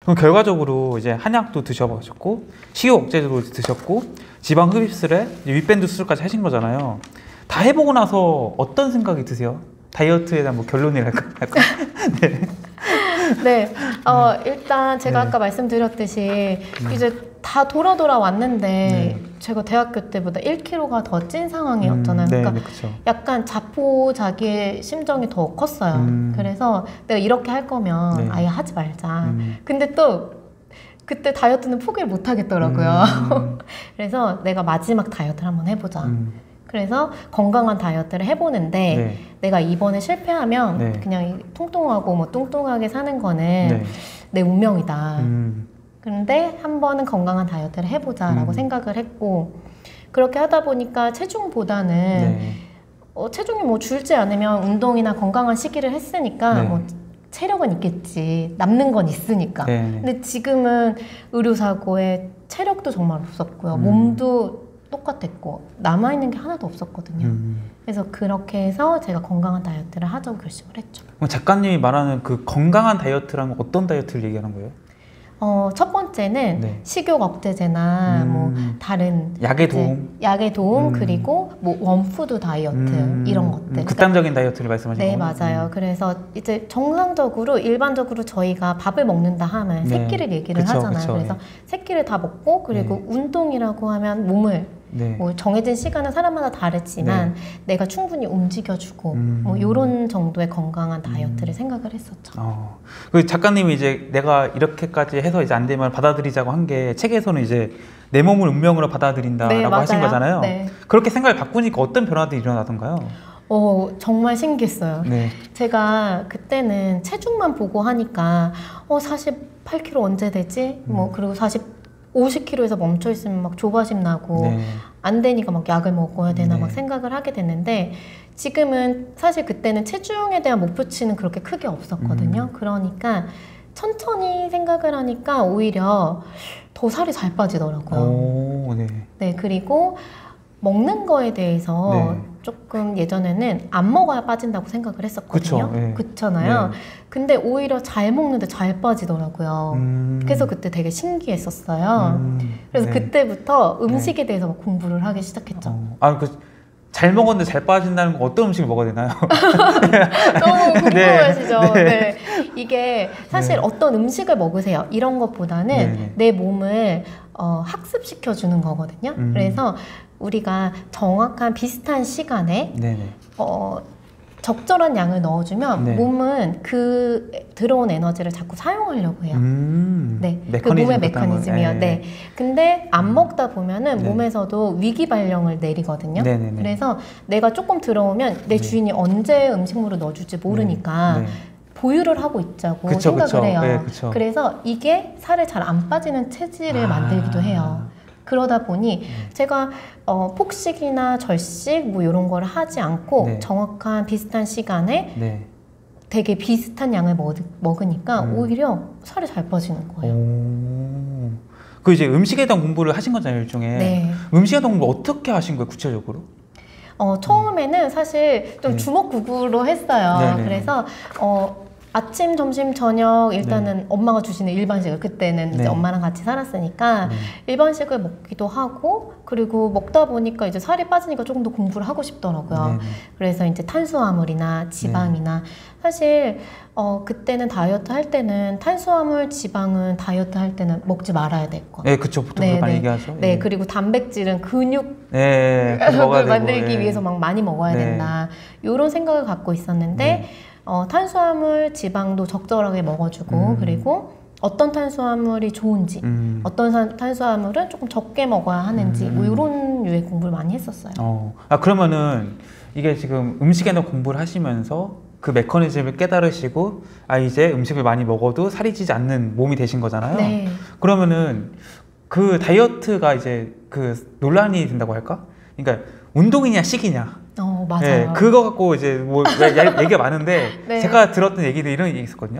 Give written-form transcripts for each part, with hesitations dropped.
그럼 결과적으로 이제 한약도 드셔보셨고 식욕 억제제도 드셨고 지방 흡입술에 윗밴드 수술까지 하신 거잖아요. 다 해보고 나서 어떤 생각이 드세요? 다이어트에 대한 뭐 결론이랄까? 네. 네, 일단 제가 아까 말씀드렸듯이 이제 다 돌아 왔는데 제가 대학교 때보다 1kg가 더 찐 상황이었잖아요. 그러니까 그쵸. 약간 자포자기의 심정이 더 컸어요. 그래서 내가 이렇게 할 거면 아예 하지 말자. 근데 또 그때 다이어트는 포기를 못 하겠더라고요. 그래서 내가 마지막 다이어트를 한번 해보자. 그래서 건강한 다이어트를 해보는데 내가 이번에 실패하면 그냥 통통하고 뭐 뚱뚱하게 사는 거는 내 운명이다. 그런데 한 번은 건강한 다이어트를 해보자라고 생각을 했고 그렇게 하다 보니까 체중보다는 체중이 뭐 줄지 않으면 운동이나 건강한 식이를 했으니까 뭐 체력은 있겠지. 남는 건 있으니까. 근데 지금은 의료사고에 체력도 정말 없었고요. 몸도 똑같았고 남아있는 게 하나도 없었거든요. 그래서 그렇게 해서 제가 건강한 다이어트를 하자고 결심을 했죠. 그럼 작가님이 말하는 그 건강한 다이어트라는 건 어떤 다이어트를 얘기하는 거예요? 첫 번째는 식욕 억제제나 뭐 다른 약의 도움 그리고 뭐 원푸드 다이어트 이런 것들 극단적인 다이어트를 말씀하시는 거예요? 네, 맞아요. 그래서 이제 정상적으로 일반적으로 저희가 밥을 먹는다 하면 세 끼를 얘기를 하잖아요. 그래서 세 끼를 다 먹고 그리고 운동이라고 하면 몸을 뭐 정해진 시간은 사람마다 다르지만 내가 충분히 움직여주고 뭐 이런 정도의 건강한 다이어트를 생각을 했었죠. 그 작가님이 이제 내가 이렇게까지 해서 이제 안 되면 받아들이자고 한 게 책에서는 이제 내 몸을 운명으로 받아들인다라고 하신 거잖아요. 그렇게 생각을 바꾸니까 어떤 변화들이 일어나던가요? 정말 신기했어요. 제가 그때는 체중만 보고 하니까 48kg 언제 되지? 뭐 그리고 50kg에서 멈춰 있으면 막 조바심 나고 안 되니까 막 약을 먹어야 되나 막 생각을 하게 됐는데 지금은 사실 그때는 체중에 대한 목표치는 그렇게 크게 없었거든요. 그러니까 천천히 생각을 하니까 오히려 더 살이 잘 빠지더라고요. 그리고 먹는 거에 대해서 조금 예전에는 안 먹어야 빠진다고 생각을 했었거든요. 그렇잖아요. 근데 오히려 잘 먹는데 잘 빠지더라고요. 그래서 그때 되게 신기했었어요. 그래서 그때부터 음식에 대해서 공부를 하기 시작했죠. 잘 먹었는데 잘 빠진다는 건 어떤 음식을 먹어야 되나요? 너무 궁금하시죠? 이게 사실 어떤 음식을 먹으세요 이런 것보다는 내 몸을 학습시켜주는 거거든요. 그래서 우리가 정확한 비슷한 시간에 적절한 양을 넣어주면 몸은 그 들어온 에너지를 자꾸 사용하려고 해요. 그 몸의 메커니즘이요. 근데 안 먹다 보면은 몸에서도 위기 발령을 내리거든요. 그래서 내가 조금 들어오면 내 주인이 언제 음식물을 넣어줄지 모르니까 보유를 하고 있자고 생각을 해요. 그래서 이게 살이 잘 안 빠지는 체질을 만들기도 해요. 그러다 보니 제가 폭식이나 절식 뭐 이런 걸 하지 않고 정확한 비슷한 시간에 되게 비슷한 양을 먹으니까 오히려 살이 잘 빠지는 거예요. 그 이제 음식에 대한 공부를 하신 거잖아요, 일종의. 음식에 대한 공부 어떻게 하신 거예요, 구체적으로? 처음에는 사실 좀 주먹구구로 했어요. 그래서 아침, 점심, 저녁 일단은 엄마가 주시는 일반식을 그때는 이제 엄마랑 같이 살았으니까 일반식을 먹기도 하고 그리고 먹다 보니까 이제 살이 빠지니까 조금 더 공부를 하고 싶더라고요. 그래서 이제 탄수화물이나 지방이나 사실 그때는 다이어트 할 때는 탄수화물, 지방은 다이어트 할 때는 먹지 말아야 될 거. 그쵸. 보통 많이 얘기하죠. 그리고 단백질은 근육을 만들기 위해서 막 많이 먹어야 된다. 이런 생각을 갖고 있었는데 탄수화물, 지방도 적절하게 먹어주고 그리고 어떤 탄수화물이 좋은지 어떤 탄수화물은 조금 적게 먹어야 하는지 뭐 이런 유의 공부를 많이 했었어요. 그러면은 이게 지금 음식에 대한 공부를 하시면서 그 메커니즘을 깨달으시고 이제 음식을 많이 먹어도 살이 찌지 않는 몸이 되신 거잖아요. 그러면은 그 다이어트가 이제 그 논란이 된다고 할까? 그러니까 운동이냐 식이냐. 맞아요. 그거 갖고 이제 뭐 얘기가 많은데 제가 들었던 얘기도 이런 얘기 있었거든요.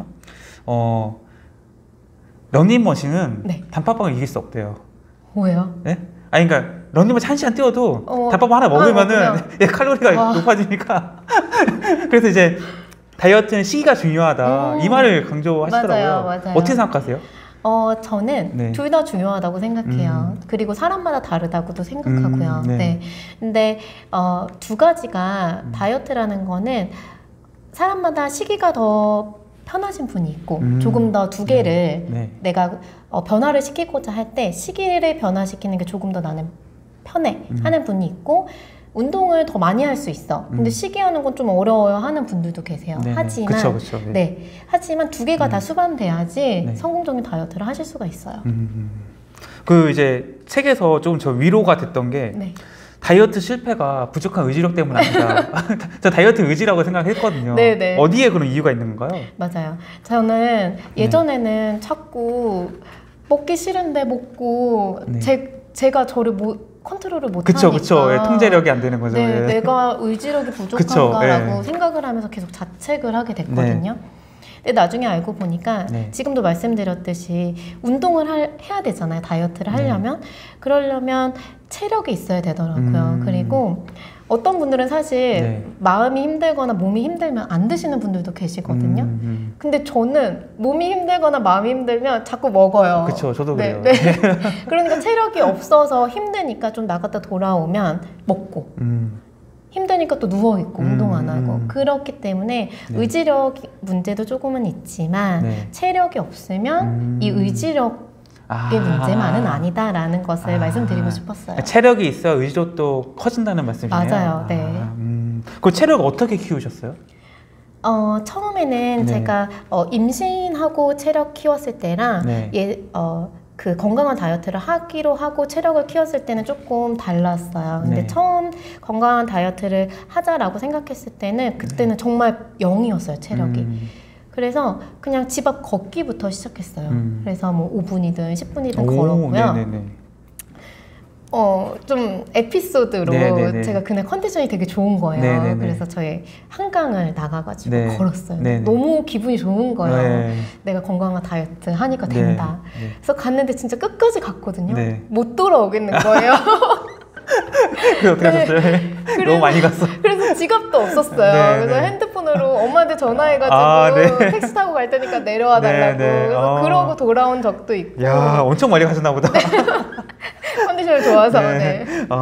러닝머신은 단팥빵을 이길 수 없대요. 왜요? 그러니까 러닝머신 1시간 뛰어도 단팥빵 하나 먹으면은 칼로리가 높아지니까 그래서 이제 다이어트는 시기가 중요하다 이 말을 강조하시더라고요. 맞아요. 어떻게 생각하세요? 저는 네. 둘 다 중요하다고 생각해요. 그리고 사람마다 다르다고도 생각하고요. 네. 네. 근데 두 가지가 다이어트라는 거는 사람마다 시기가 더 편하신 분이 있고 조금 더 두 개를 네. 내가 변화를 시키고자 할 때 시기를 변화시키는 게 조금 더 나는 편해 하는 분이 있고 운동을 더 많이 할 수 있어. 근데 시기하는 건 좀 어려워요 하는 분들도 계세요. 네네. 하지만 그쵸. 네. 네. 하지만 두 개가 다 수반돼야지 네. 성공적인 다이어트를 하실 수가 있어요. 그 이제 책에서 좀 저 위로가 됐던 게 네. 다이어트 실패가 부족한 의지력 때문 아니다. 저 다이어트 의지라고 생각했거든요. 네네. 어디에 그런 이유가 있는 건가요? 맞아요. 저는 예전에는 자꾸 먹기 싫은데 먹고 네. 제가 저를 컨트롤을 그쵸. 못하니까 예, 통제력이 안 되는 거죠. 네, 예. 내가 의지력이 부족한가라고 예. 생각을 하면서 계속 자책을 하게 됐거든요. 근데 나중에 알고 보니까 네. 지금도 말씀드렸듯이 운동을 해야 되잖아요. 다이어트를 하려면. 그러려면 체력이 있어야 되더라고요. 그리고 어떤 분들은 사실 마음이 힘들거나 몸이 힘들면 안 드시는 분들도 계시거든요. 근데 저는 몸이 힘들거나 마음이 힘들면 자꾸 먹어요. 그쵸, 저도 그래요. 네. 그러니까 체력이 없어서 힘드니까 좀 나갔다 돌아오면 먹고 힘드니까 또 누워있고 운동 안 하고 그렇기 때문에 의지력 문제도 조금은 있지만 체력이 없으면 이 의지력 문제만은 아니다라는 것을 말씀드리고 싶었어요. 체력이 있어야 의지력도 커진다는 말씀이네요. 맞아요. 네. 그 체력 어떻게 키우셨어요? 처음에는 제가 임신하고 체력 키웠을 때랑 그 건강한 다이어트를 하기로 하고 체력을 키웠을 때는 조금 달랐어요. 근데 처음 건강한 다이어트를 하자라고 생각했을 때는 그때는 정말 0이었어요, 체력이. 그래서 그냥 집 앞 걷기부터 시작했어요. 그래서 뭐 5분이든 10분이든 걸었고요. 네네네. 좀 에피소드로 네네네. 제가 그날 컨디션이 되게 좋은 거예요. 네네네. 그래서 저희 한강을 나가가지고 네. 걸었어요. 네네. 너무 기분이 좋은 거예요. 네. 내가 건강한 다이어트 하니까 된다. 네. 그래서 갔는데 진짜 끝까지 갔거든요. 네. 못 돌아오겠는 거예요. 그래 어떻게 하셨어요? 너무 많이 갔어. 그래서 지갑도 없었어요. 네, 그래서 네. 핸드폰으로 엄마한테 전화해가지고 네. 택시 타고 갈 테니까 내려와 달라고. 네, 네. 그래서 그러고 돌아온 적도 있고. 야, 엄청 많이 가셨나 보다. 컨디션이 좋아서. 네.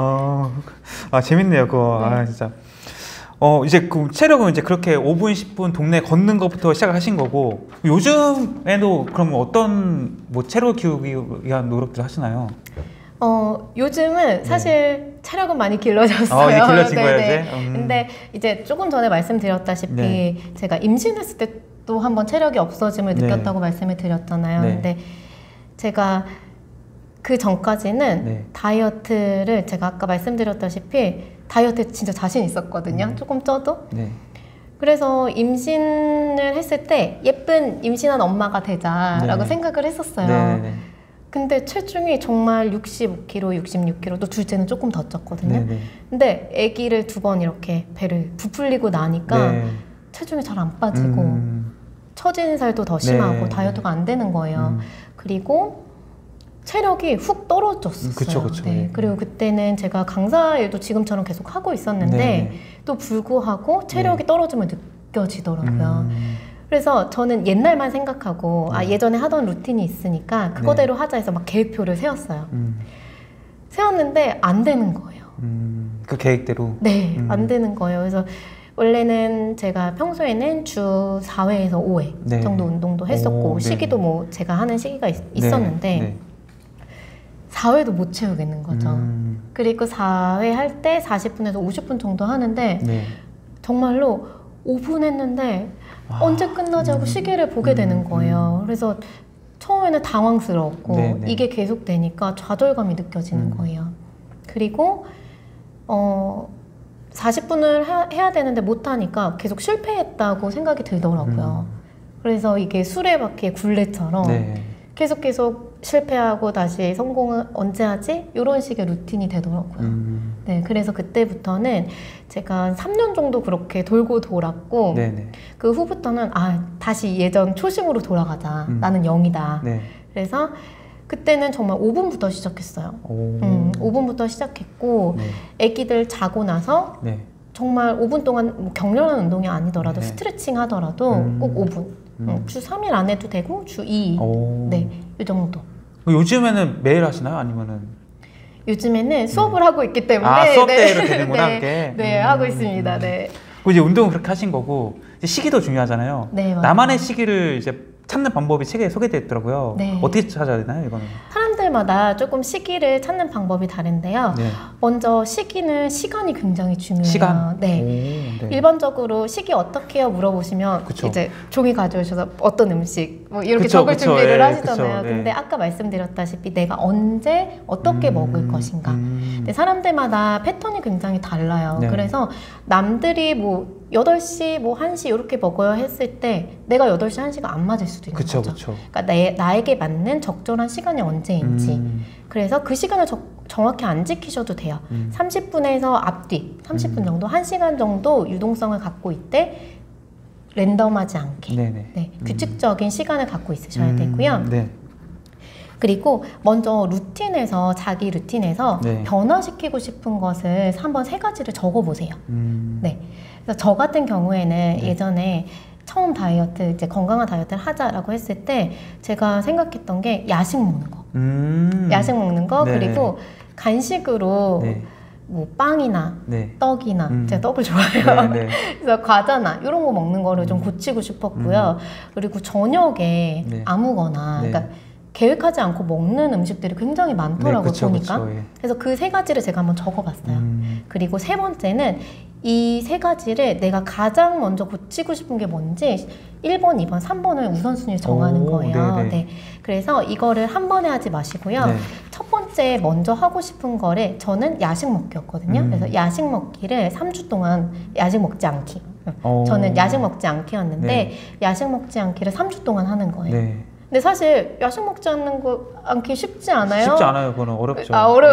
재밌네요, 그거. 진짜. 이제 그 체력은 이제 그렇게 5분, 10분 동네 걷는 것부터 시작하신 거고, 요즘에도 그럼 어떤 뭐 체력 키우기 위한 노력들 하시나요? 요즘은 사실 체력은 많이 길러졌어요. 이제 길러진 거예요, 이제? 근데 이제 조금 전에 말씀드렸다시피 제가 임신했을 때 또 한번 체력이 없어짐을 느꼈다고 말씀을 드렸잖아요. 근데 제가 그 전까지는 다이어트를 제가 아까 말씀드렸다시피 다이어트에 진짜 자신 있었거든요. 조금 쪄도. 그래서 임신을 했을 때 예쁜 임신한 엄마가 되자라고 생각을 했었어요. 근데 체중이 정말 65kg, 66kg, 또 둘째는 조금 더 쪘거든요. 근데 아기를 2번 이렇게 배를 부풀리고 나니까 체중이 잘 안 빠지고 처진 살도 더 심하고 다이어트가 안 되는 거예요. 그리고 체력이 훅 떨어졌었어요. 그쵸. 그리고 그때는 제가 강사 일도 지금처럼 계속 하고 있었는데 또 불구하고 체력이 떨어짐을 느껴지더라고요. 그래서 저는 옛날만 생각하고 예전에 하던 루틴이 있으니까 그거대로 하자 해서 막 계획표를 세웠어요. 세웠는데 안 되는 거예요. 그 계획대로? 네, 안 되는 거예요. 그래서 원래는 제가 평소에는 주 4회에서 5회 정도 운동도 했었고 시기도 뭐 제가 하는 시기가 있었는데 4회도 못 채우겠는 거죠. 그리고 4회 할 때 40분에서 50분 정도 하는데 정말로 5분 했는데 언제 끝나지 하고 시계를 보게 되는 거예요. 그래서 처음에는 당황스러웠고 이게 계속되니까 좌절감이 느껴지는 거예요. 그리고 40분을 해야 되는데 못하니까 계속 실패했다고 생각이 들더라고요. 그래서 이게 수레바퀴의 굴레처럼 계속 실패하고 다시 성공은 언제 하지? 이런 식의 루틴이 되더라고요. 그래서 그때부터는 제가 3년 정도 그렇게 돌고 돌았고 그 후부터는 다시 예전 초심으로 돌아가자. 나는 0이다. 그래서 그때는 정말 5분부터 시작했어요. 5분부터 시작했고 아기들 자고 나서 정말 5분 동안 뭐 격렬한 운동이 아니더라도 스트레칭 하더라도 꼭 5분 주 3일 안 해도 되고 주 2일. 네, 이 정도. 요즘에는 매일 하시나요? 아니면은? 요즘에는 수업을 하고 있기 때문에 수업 대회로 되는구나. 네, 하고 있습니다. 네. 이제 운동은 그렇게 하신 거고 이제 시기도 중요하잖아요. 네, 맞아요. 나만의 시기를 이제 찾는 방법이 책에 소개되어 있더라고요. 네. 어떻게 찾아야 되나요, 이거는? 사람들마다 조금 시기를 찾는 방법이 다른데요. 네. 먼저 시기는 시간이 굉장히 중요해요. 시간? 네. 네. 일반적으로 시기 어떻게 해요? 물어보시면 그쵸. 이제 종이 가져오셔서 어떤 음식 뭐 이렇게 그쵸, 적을 그쵸. 준비를 예, 하시잖아요. 그쵸. 근데 예. 아까 말씀드렸다시피 내가 언제 어떻게 먹을 것인가. 근데 사람들마다 패턴이 굉장히 달라요. 네. 그래서 남들이 뭐 8시, 뭐 1시 이렇게 먹어야 했을 때 내가 8시, 1시가 안 맞을 수도 있는 거죠. 그쵸. 그러니까 나에게 맞는 적절한 시간이 언제인지. 그래서 그 시간을 정확히 안 지키셔도 돼요. 30분에서 앞뒤, 30분 정도, 1시간 정도 유동성을 갖고 있대 랜덤하지 않게 네, 규칙적인 시간을 갖고 있으셔야 되고요. 네. 그리고 먼저 자기 루틴에서 네. 변화시키고 싶은 것을 한번 3가지를 적어보세요. 네. 그래서 저 같은 경우에는 예전에 처음 다이어트, 이제 건강한 다이어트를 하자라고 했을 때 제가 생각했던 게 야식 먹는 거. 야식 먹는 거, 그리고 간식으로 뭐 빵이나 떡이나 제가 떡을 좋아해요. 그래서 과자나 이런 거 먹는 거를 좀 고치고 싶었고요. 그리고 저녁에 아무거나 그러니까 계획하지 않고 먹는 음식들이 굉장히 많더라고요. 보니까. 그래서 그 3가지를 제가 한번 적어봤어요. 그리고 3번째는 이 3가지를 내가 가장 먼저 고치고 싶은 게 뭔지 1번, 2번, 3번을 우선순위를 정하는 거예요. 네. 그래서 이거를 한 번에 하지 마시고요. 첫 번째 먼저 하고 싶은 거를 저는 야식 먹기였거든요. 그래서 야식 먹기를 3주 동안 야식 먹지 않기. 저는 야식 먹지 않기였는데 야식 먹지 않기를 3주 동안 하는 거예요. 근데 사실 야식 먹지 않기 쉽지 않아요? 쉽지 않아요. 그거는 어렵죠.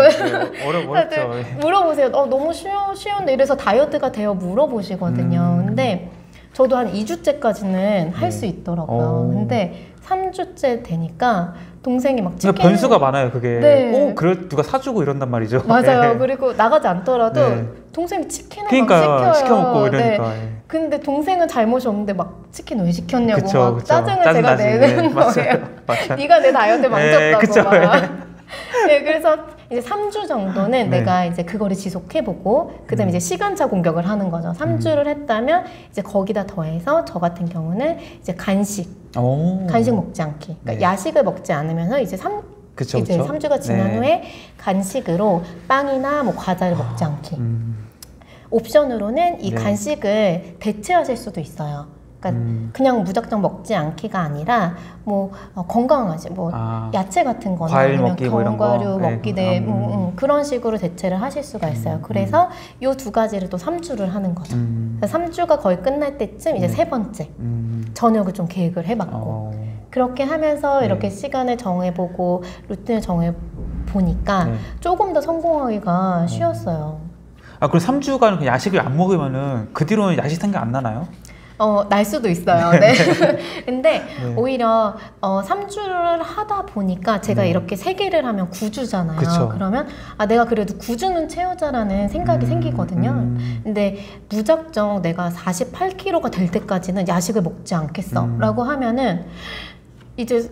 어렵죠. 물어보세요. 너무 쉬운데 이래서 다이어트가 돼요? 물어보시거든요. 근데 저도 한 2주째까지는 할 수 있더라고요. 근데 3주째 되니까 동생이 막 치킨 변수가 많아요. 그게 꼭 누가 사주고 이런단 말이죠. 맞아요. 그리고 나가지 않더라도 동생이 치킨을 막 시켜 먹고 이러니까. 근데 동생은 잘못이 없는데 막 치킨 왜 시켰냐고 막 짜증을 제가 내는 거예요. 맞아요. 네가 내 다이어트 망쳤다고 막. 네, 그래서 이제 3주 정도는 내가 이제 그거를 지속해보고 그다음에 이제 시간차 공격을 하는 거죠. 3주를 했다면 이제 거기다 더해서 저 같은 경우는 이제 간식 먹지 않기. 그러니까 야식을 먹지 않으면서 이제 3주가 지난 후에 간식으로 빵이나 뭐 과자를 먹지 않기. 옵션으로는 이 간식을 대체하실 수도 있어요. 그러니까 그냥 무작정 먹지 않기가 아니라 뭐 건강하지 뭐 야채 같은 거나 과일 아니면 먹기 견과류 먹기 그런 식으로 대체를 하실 수가 있어요. 그래서 이 2가지를 또 3주를 하는 거죠. 3주가 거의 끝날 때쯤 이제 3번째 저녁을 좀 계획을 해봤고 그렇게 하면서 이렇게 시간을 정해보고 루틴을 정해보니까 조금 더 성공하기가 쉬웠어요. 그럼 3주간 야식을 안 먹으면은 그 뒤로는 야식 생각 안 나나요? 날 수도 있어요. 네. 근데 오히려 3주를 하다 보니까 제가 이렇게 3개를 하면 9주잖아요. 그쵸. 그러면 내가 그래도 9주는 채우자라는 생각이 생기거든요. 근데 무작정 내가 48kg가 될 때까지는 야식을 먹지 않겠어 라고 하면은 이제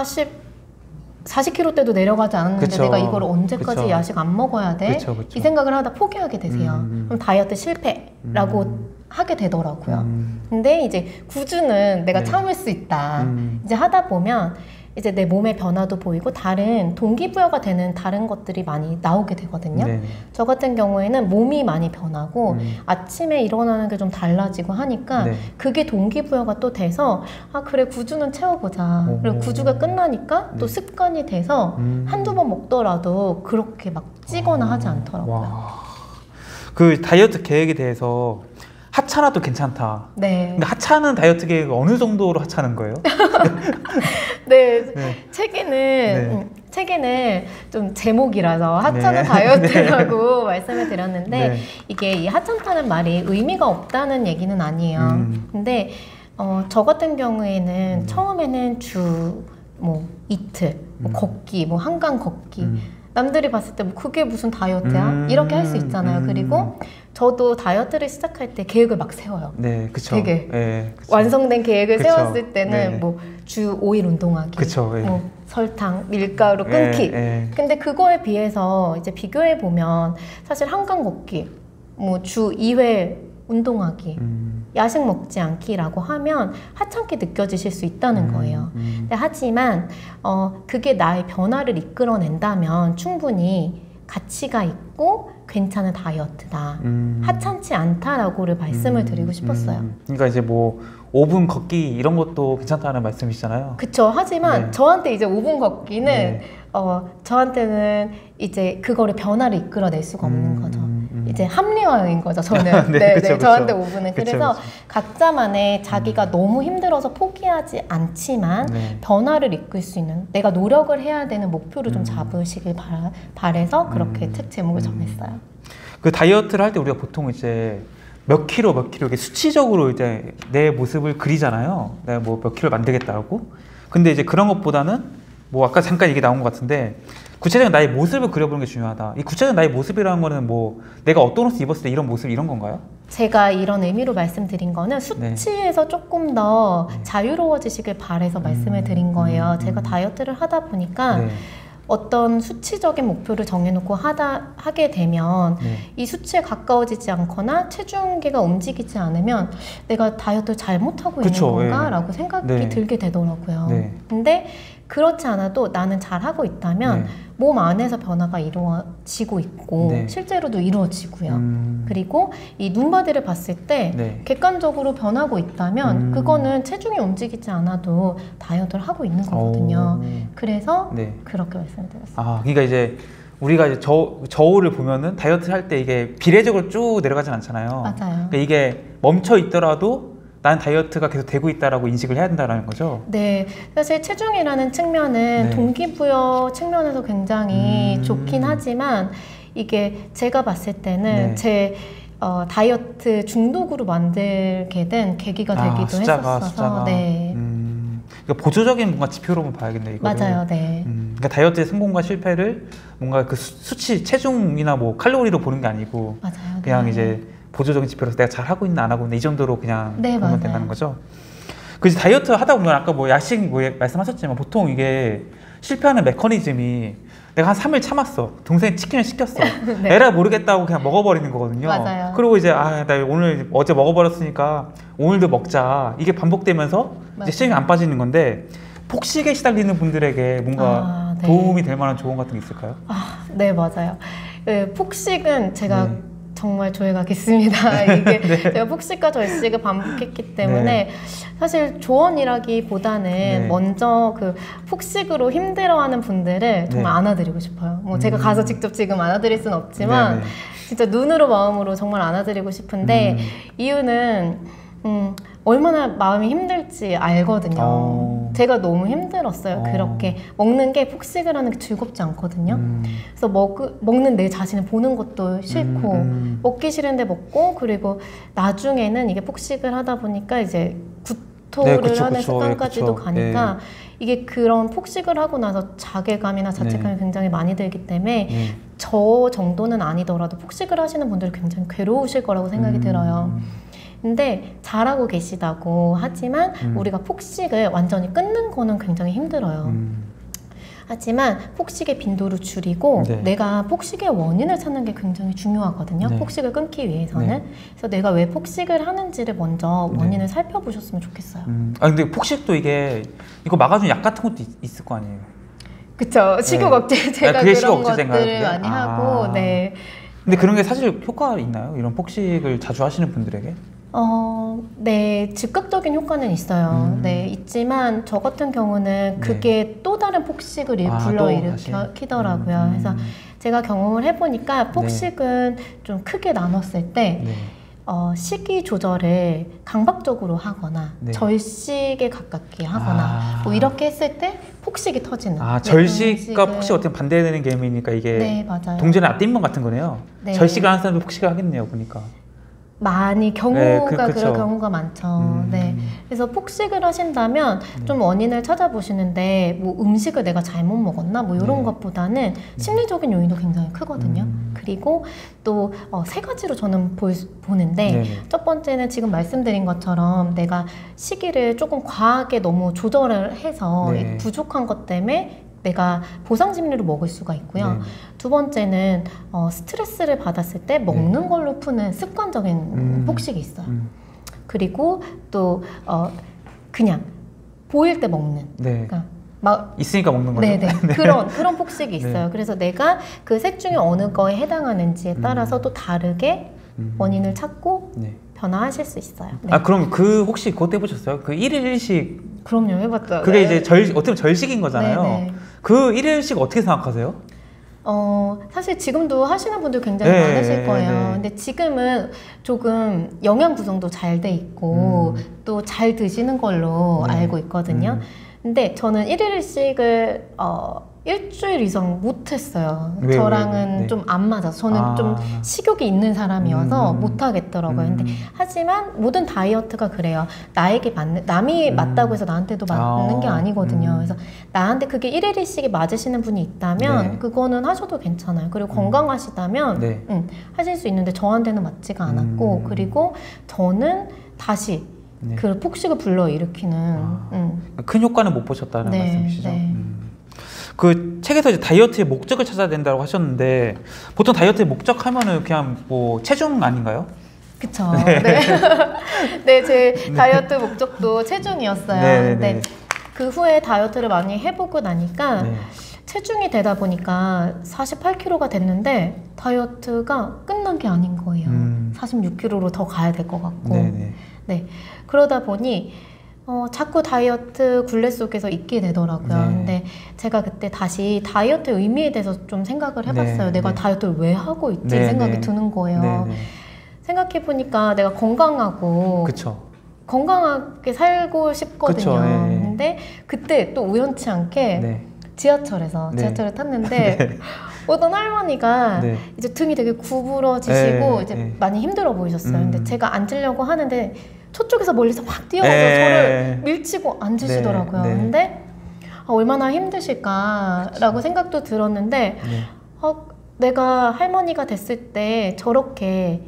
40kg 때도 내려가지 않았는데 내가 이걸 언제까지 야식 안 먹어야 돼? 이 생각을 하다 포기하게 되세요. 그럼 다이어트 실패라고 하게 되더라고요. 근데 이제 9주는 내가 참을 수 있다. 이제 하다 보면 이제 내 몸의 변화도 보이고 다른 동기부여가 되는 다른 것들이 많이 나오게 되거든요. 저 같은 경우에는 몸이 많이 변하고 아침에 일어나는 게 좀 달라지고 하니까 그게 동기부여가 또 돼서 그래 9주는 채워보자. 그리고 9주가 끝나니까 또 습관이 돼서 한두 번 먹더라도 그렇게 막 찌거나 하지 않더라고요. 그 다이어트 계획에 대해서 하찮아도 괜찮다. 근데 하찮은 다이어트 계획 어느 정도로 하찮은 거예요? 책에는 좀 제목이라서 하찮은 다이어트라고 말씀을 드렸는데 이게 이 하찮다는 말이 의미가 없다는 얘기는 아니에요. 근데 저 같은 경우에는 처음에는 주 뭐 이틀 뭐 걷기 뭐 한강 걷기 남들이 봤을 때 뭐 그게 무슨 다이어트야? 이렇게 할 수 있잖아요. 그리고 저도 다이어트를 시작할 때 계획을 막 세워요. 네, 그쵸. 되게 네, 그쵸. 완성된 계획을 그쵸. 세웠을 때는 네. 뭐 주 5일 운동하기, 그쵸. 네. 뭐 설탕, 밀가루 끊기. 근데 그거에 비해서 이제 비교해 보면 사실 한강 걷기, 뭐 주 2회 운동하기, 야식 먹지 않기라고 하면 하찮게 느껴지실 수 있다는 거예요. 근데 하지만 그게 나의 변화를 이끌어낸다면 충분히 가치가 있고 괜찮은 다이어트다. 하찮지 않다라고를 말씀을 드리고 싶었어요. 그러니까 이제 뭐 5분 걷기 이런 것도 괜찮다는 말씀이시잖아요. 그쵸. 하지만 네. 저한테 이제 5분 걷기는 네. 저한테는 이제 그거를 변화를 이끌어낼 수가 없는 거죠. 이제 합리화인 거죠, 저는. 네, 네, 그쵸, 네, 저한테 그쵸. 5분은. 그쵸, 그래서 그쵸. 각자만의 자기가 너무 힘들어서 포기하지 않지만 네. 변화를 이끌 수 있는, 내가 노력을 해야 되는 목표를 좀 잡으시길 바래서 그렇게 책 제목을 정했어요. 그 다이어트를 할 때 우리가 보통 이제 몇 킬로 이렇게 수치적으로 이제 내 모습을 그리잖아요. 내가 뭐 몇 킬로 만들겠다고. 근데 이제 그런 것보다는 뭐 아까 잠깐 얘기 나온 것 같은데 구체적인 나의 모습을 그려보는 게 중요하다. 이 구체적인 나의 모습이라는 거는 뭐 내가 어떤 옷을 입었을 때 이런 모습 이런 건가요? 제가 이런 의미로 말씀드린 거는 수치에서 조금 더 자유로워지시길 바래서 말씀을 드린 거예요. 제가 다이어트를 하다 보니까 네. 어떤 수치적인 목표를 정해놓고 하게 되면 이 수치에 가까워지지 않거나 체중계가 움직이지 않으면 내가 다이어트를 잘못하고 그쵸, 있는 건가? 라고 생각이 들게 되더라고요. 근데 그렇지 않아도 나는 잘하고 있다면 몸 안에서 변화가 이루어지고 있고 실제로도 이루어지고요. 그리고 이 눈바디를 봤을 때 객관적으로 변하고 있다면 그거는 체중이 움직이지 않아도 다이어트를 하고 있는 거거든요. 그래서 그렇게 말씀드렸어요. 아, 그러니까 이제 우리가 이제 저울을 보면은 다이어트 할 때 이게 비례적으로 쭉 내려가진 않잖아요. 맞아요. 그러니까 이게 멈춰 있더라도 난 다이어트가 계속 되고 있다라고 인식을 해야 된다는 거죠. 네, 사실 체중이라는 측면은 동기부여 측면에서 굉장히 좋긴 하지만 이게 제가 봤을 때는 제 다이어트 중독으로 만들게 된 계기가 되기도 했었어서. 네. 그러니까 보조적인 뭔가 지표로 봐야겠네 이거. 맞아요, 네. 그러니까 다이어트의 성공과 실패를 뭔가 그 수치, 체중이나 뭐 칼로리로 보는 게 아니고 맞아요, 그냥 이제 보조적인 지표로서 내가 잘 하고 있나 안 하고 있나 이 정도로 그냥 보면 된다는 거죠. 그 이제 다이어트 하다 보면 아까 뭐 야식 뭐 말씀하셨지만 보통 이게 실패하는 메커니즘이 내가 한 3일 참았어. 동생이 치킨을 시켰어. 에라 모르겠다고 그냥 먹어버리는 거거든요. 맞아요. 그리고 이제 나 오늘 어제 먹어버렸으니까 오늘도 먹자. 이게 반복되면서 이제 실력이 안 빠지는 건데 폭식에 시달리는 분들에게 뭔가 도움이 될 만한 조언 같은 게 있을까요? 네, 맞아요. 폭식은 제가 정말 조예가 깊습니다. 이게 제가 폭식과 절식을 반복했기 때문에 사실 조언이라기보다는 먼저 그 폭식으로 힘들어하는 분들을 정말 안아드리고 싶어요. 뭐 제가 가서 직접 지금 안아드릴 수는 없지만 진짜 눈으로 마음으로 정말 안아드리고 싶은데 이유는 얼마나 마음이 힘들지 알거든요. 제가 너무 힘들었어요. 그렇게 먹는 게 폭식을 하는 게 즐겁지 않거든요. 그래서 먹는 내 자신을 보는 것도 싫고 먹기 싫은데 먹고 그리고 나중에는 이게 폭식을 하다 보니까 이제 구토를 하는 습관까지도 가니까 이게 그런 폭식을 하고 나서 자괴감이나 자책감이 굉장히 많이 들기 때문에 저 정도는 아니더라도 폭식을 하시는 분들이 굉장히 괴로우실 거라고 생각이 들어요. 근데 잘하고 계시다고 하지만 우리가 폭식을 완전히 끊는 거는 굉장히 힘들어요. 하지만 폭식의 빈도를 줄이고 내가 폭식의 원인을 찾는 게 굉장히 중요하거든요. 폭식을 끊기 위해서는. 그래서 내가 왜 폭식을 하는지를 먼저 원인을 살펴보셨으면 좋겠어요. 근데 폭식도 이거 막아주는 약 같은 것도 있을 거 아니에요? 그쵸. 식욕 억제. 제가 그런 것들을 많이 하고. 근데 그런 게 사실 효과가 있나요? 이런 폭식을 자주 하시는 분들에게? 네, 즉각적인 효과는 있어요. 네, 있지만 저 같은 경우는 그게 또 다른 폭식을 불러일으키더라고요. 그래서 제가 경험을 해보니까 폭식은 좀 크게 나눴을 때 식이 조절을 강박적으로 하거나 절식에 가깝게 하거나 뭐 이렇게 했을 때 폭식이 터지는. 절식과 폭식 어떻게 반대되는 개념이니까 이게 동전의 앞뒷면 같은 거네요. 절식을 하는 사람도 폭식을 하겠네요, 보니까. 많이 경우가 그럴 경우가 많죠. 네. 그래서 폭식을 하신다면 좀 원인을 찾아보시는데 뭐 음식을 내가 잘못 먹었나 뭐 이런 것보다는 심리적인 요인도 굉장히 크거든요. 그리고 또 세 가지로 저는 보는데 첫 번째는 지금 말씀드린 것처럼 내가 시기를 조금 과하게 너무 조절을 해서 부족한 것 때문에 내가 보상 심리로 먹을 수가 있고요. 두 번째는 스트레스를 받았을 때 먹는 걸로 푸는 습관적인 폭식이 있어요. 그리고 또 그냥 보일 때 먹는. 그러니까 막 있으니까 먹는 거죠. 네네. 그런 폭식이 있어요. 그래서 내가 그 셋 중에 어느 거에 해당하는지에 따라서 또 다르게 원인을 찾고 변화하실 수 있어요. 아, 그럼 혹시 그것도 해보셨어요? 그 1일 1식. 그럼요, 해봤죠. 그게 이제 어떻게 보면 절식인 거잖아요. 그 1일 1식 어떻게 생각하세요? 사실 지금도 하시는 분들 굉장히 많으실 거예요. 근데 지금은 조금 영양 구성도 잘 돼 있고 또 잘 드시는 걸로 알고 있거든요. 근데 저는 1일 1식을 일주일 이상 못했어요. 저랑은 좀 안 맞아서. 저는 좀 식욕이 있는 사람이어서 못하겠더라고요. 근데 하지만 모든 다이어트가 그래요. 나에게 맞는, 남이 맞다고 해서 나한테도 맞는 게 아니거든요. 그래서 나한테 그게 1일 1식이 맞으시는 분이 있다면 그거는 하셔도 괜찮아요. 그리고 건강하시다면 하실 수 있는데 저한테는 맞지가 않았고 그리고 저는 다시 그 폭식을 불러일으키는 큰 효과는 못 보셨다는 말씀이시죠? 그 책에서 이제 다이어트의 목적을 찾아야 된다고 하셨는데 보통 다이어트의 목적 하면은 그냥 뭐 체중 아닌가요? 그쵸. 네, 제 다이어트 목적도 체중이었어요. 근데 그 후에 다이어트를 많이 해보고 나니까 체중이 되다 보니까 48kg가 됐는데 다이어트가 끝난 게 아닌 거예요. 46kg로 더 가야 될 것 같고. 그러다 보니 자꾸 다이어트 굴레 속에서 있게 되더라고요. 근데 제가 그때 다시 다이어트의 의미에 대해서 좀 생각을 해봤어요. 내가 다이어트를 왜 하고 있지 생각이 드는 거예요. 생각해보니까 내가 건강하고 건강하게 살고 싶거든요. 근데 그때 또 우연치 않게 지하철을 탔는데 어떤 할머니가 이제 등이 되게 구부러지시고 이제 많이 힘들어 보이셨어요. 근데 제가 앉으려고 하는데 저쪽에서 멀리서 막 뛰어와서 저를 밀치고 앉으시더라고요. 근데 얼마나 힘드실까라고 생각도 들었는데 내가 할머니가 됐을 때 저렇게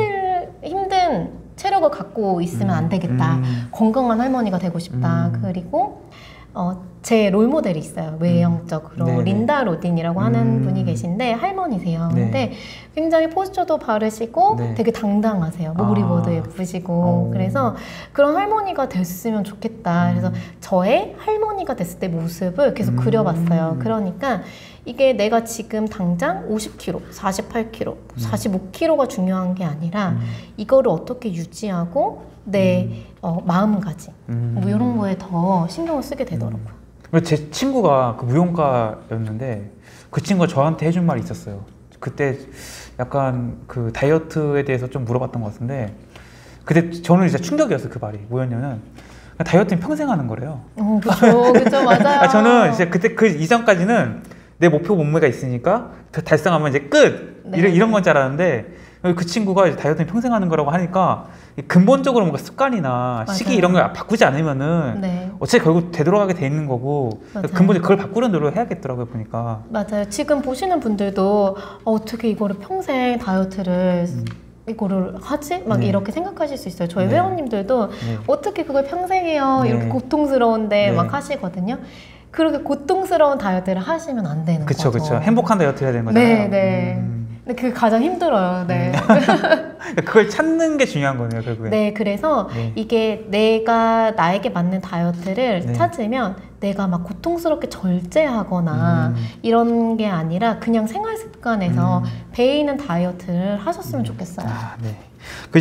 힘든 체력을 갖고 있으면 안 되겠다. 건강한 할머니가 되고 싶다. 그리고 제 롤모델이 있어요. 외형적으로 린다 로딘이라고 하는 분이 계신데 할머니세요. 근데 굉장히 포스처도 바르시고 되게 당당하세요. 머리보도 예쁘시고 그래서 그런 할머니가 됐으면 좋겠다. 그래서 저의 할머니가 됐을 때 모습을 계속 그려봤어요. 그러니까 이게 내가 지금 당장 50kg, 48kg, 45kg가 중요한 게 아니라 이거를 어떻게 유지하고 내 마음가짐 뭐 이런 거에 더 신경을 쓰게 되더라고요. 제 친구가 그 무용가였는데 그 친구가 저한테 해준 말이 있었어요. 그때 약간 그 다이어트에 대해서 좀 물어봤던 것 같은데 그때 저는 진짜 충격이었어요. 그 말이 뭐였냐면 다이어트는 평생 하는 거래요. 그렇죠, 맞아요. 저는 진짜 그때 그 이전까지는 내 목표 몸매가 있으니까 달성하면 이제 끝 이런 건 줄 알았는데 그 친구가 이제 다이어트는 평생 하는 거라고 하니까 근본적으로 뭔가 습관이나 시기 이런 걸 바꾸지 않으면은 어차피 결국 되돌아가게 돼 있는 거고 근본적으로 그걸 바꾸는 노력을 해야겠더라고요 보니까. 맞아요. 지금 보시는 분들도 어떻게 이거를 평생 다이어트를 이거를 하지? 막 이렇게 생각하실 수 있어요. 저희 회원님들도 어떻게 그걸 평생 해요? 이렇게 고통스러운데 막 하시거든요. 그렇게 고통스러운 다이어트를 하시면 안 되는 거죠. 그쵸. 행복한 다이어트 해야 되는 거잖아요. 근데 그게 가장 힘들어요. 그걸 찾는 게 중요한 거네요, 결국에. 그래서 이게 내가 나에게 맞는 다이어트를 찾으면 내가 막 고통스럽게 절제하거나 이런 게 아니라 그냥 생활 습관에서 배이는 다이어트를 하셨으면 좋겠어요.